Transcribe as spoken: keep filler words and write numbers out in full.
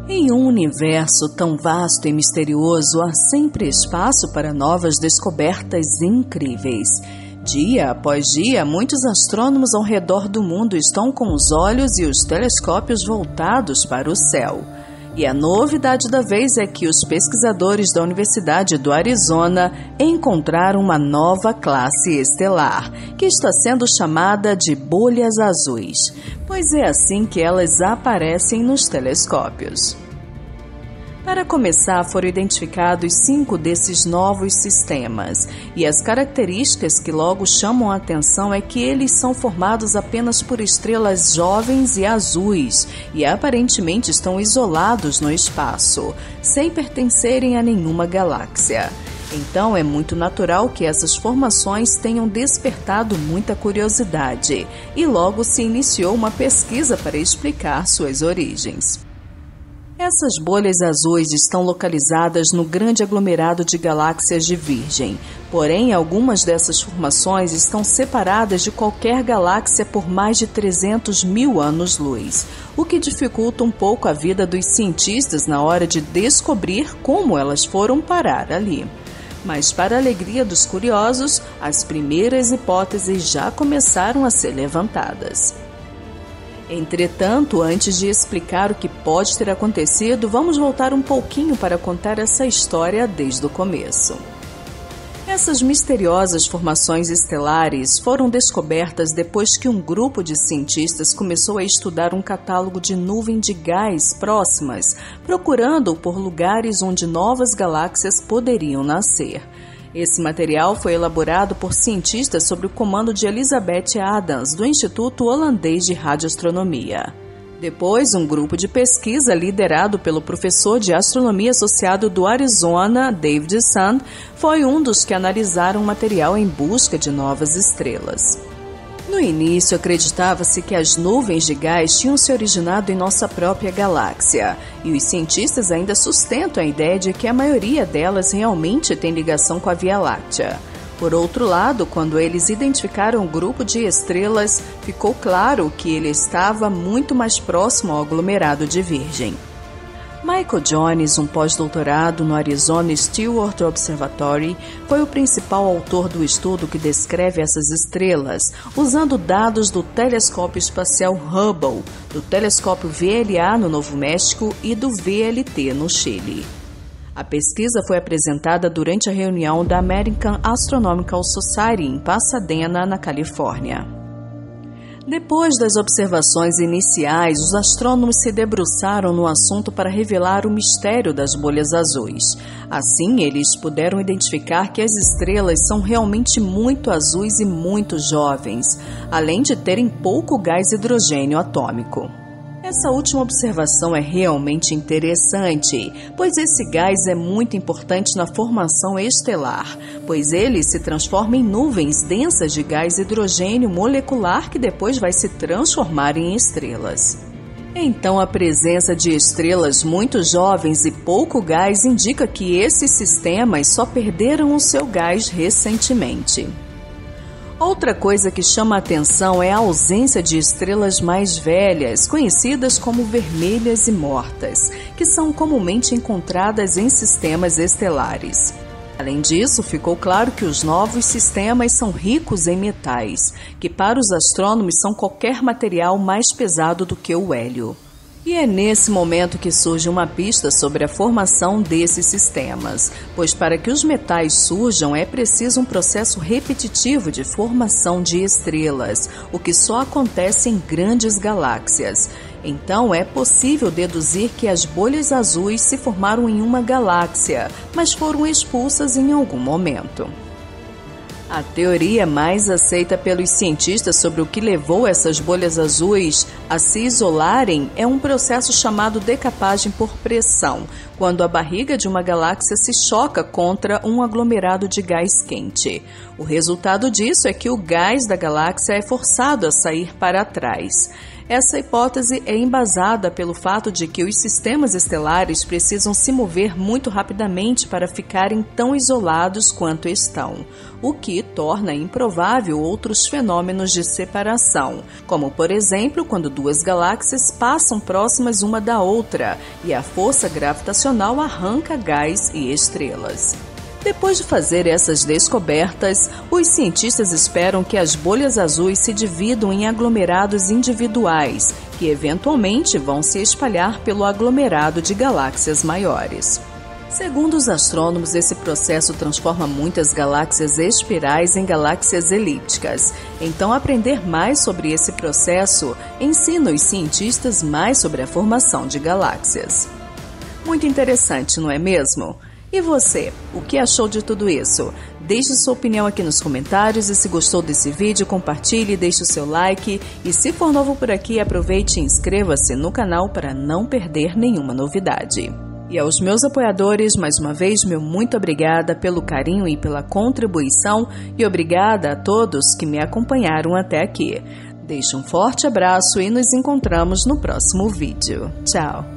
Em um universo tão vasto e misterioso, há sempre espaço para novas descobertas incríveis. Dia após dia, muitos astrônomos ao redor do mundo estão com os olhos e os telescópios voltados para o céu. E a novidade da vez é que os pesquisadores da Universidade do Arizona encontraram uma nova classe estelar, que está sendo chamada de bolhas azuis, pois é assim que elas aparecem nos telescópios. Para começar, foram identificados cinco desses novos sistemas, e as características que logo chamam a atenção é que eles são formados apenas por estrelas jovens e azuis, e aparentemente estão isolados no espaço, sem pertencerem a nenhuma galáxia. Então é muito natural que essas formações tenham despertado muita curiosidade, e logo se iniciou uma pesquisa para explicar suas origens. Essas bolhas azuis estão localizadas no grande aglomerado de galáxias de Virgem, porém algumas dessas formações estão separadas de qualquer galáxia por mais de trezentos mil anos-luz, o que dificulta um pouco a vida dos cientistas na hora de descobrir como elas foram parar ali. Mas, para a alegria dos curiosos, as primeiras hipóteses já começaram a ser levantadas. Entretanto, antes de explicar o que pode ter acontecido, vamos voltar um pouquinho para contar essa história desde o começo. Essas misteriosas formações estelares foram descobertas depois que um grupo de cientistas começou a estudar um catálogo de nuvens de gás próximas, procurando por lugares onde novas galáxias poderiam nascer. Esse material foi elaborado por cientistas sob o comando de Elizabeth Adams, do Instituto Holandês de Radioastronomia. Depois, um grupo de pesquisa liderado pelo professor de astronomia associado do Arizona, David Sand, foi um dos que analisaram o material em busca de novas estrelas. No início, acreditava-se que as nuvens de gás tinham se originado em nossa própria galáxia, e os cientistas ainda sustentam a ideia de que a maioria delas realmente tem ligação com a Via Láctea. Por outro lado, quando eles identificaram o grupo de estrelas, ficou claro que ele estava muito mais próximo ao aglomerado de Virgem. Michael Jones, um pós-doutorado no Arizona Stewart Observatory, foi o principal autor do estudo que descreve essas estrelas, usando dados do Telescópio Espacial Hubble, do Telescópio V L A no Novo México e do V L T no Chile. A pesquisa foi apresentada durante a reunião da American Astronomical Society em Pasadena, na Califórnia. Depois das observações iniciais, os astrônomos se debruçaram no assunto para revelar o mistério das bolhas azuis. Assim, eles puderam identificar que as estrelas são realmente muito azuis e muito jovens, além de terem pouco gás hidrogênio atômico. Essa última observação é realmente interessante, pois esse gás é muito importante na formação estelar, pois ele se transforma em nuvens densas de gás hidrogênio molecular que depois vai se transformar em estrelas. Então, a presença de estrelas muito jovens e pouco gás indica que esses sistemas só perderam o seu gás recentemente. Outra coisa que chama a atenção é a ausência de estrelas mais velhas, conhecidas como vermelhas e mortas, que são comumente encontradas em sistemas estelares. Além disso, ficou claro que os novos sistemas são ricos em metais, que para os astrônomos são qualquer material mais pesado do que o hélio. E é nesse momento que surge uma pista sobre a formação desses sistemas, pois para que os metais surjam é preciso um processo repetitivo de formação de estrelas, o que só acontece em grandes galáxias. Então é possível deduzir que as bolhas azuis se formaram em uma galáxia, mas foram expulsas em algum momento. A teoria mais aceita pelos cientistas sobre o que levou essas bolhas azuis a se isolarem é um processo chamado decapagem por pressão, quando a barriga de uma galáxia se choca contra um aglomerado de gás quente. O resultado disso é que o gás da galáxia é forçado a sair para trás. Essa hipótese é embasada pelo fato de que os sistemas estelares precisam se mover muito rapidamente para ficarem tão isolados quanto estão, o que torna improvável outros fenômenos de separação, como, por exemplo, quando duas galáxias passam próximas uma da outra e a força gravitacional arranca gás e estrelas. Depois de fazer essas descobertas, os cientistas esperam que as bolhas azuis se dividam em aglomerados individuais, que eventualmente vão se espalhar pelo aglomerado de galáxias maiores. Segundo os astrônomos, esse processo transforma muitas galáxias espirais em galáxias elípticas. Então, aprender mais sobre esse processo ensina os cientistas mais sobre a formação de galáxias. Muito interessante, não é mesmo? E você, o que achou de tudo isso? Deixe sua opinião aqui nos comentários e se gostou desse vídeo, compartilhe, deixe o seu like e se for novo por aqui, aproveite e inscreva-se no canal para não perder nenhuma novidade. E aos meus apoiadores, mais uma vez, meu muito obrigada pelo carinho e pela contribuição e obrigada a todos que me acompanharam até aqui. Deixe um forte abraço e nos encontramos no próximo vídeo. Tchau!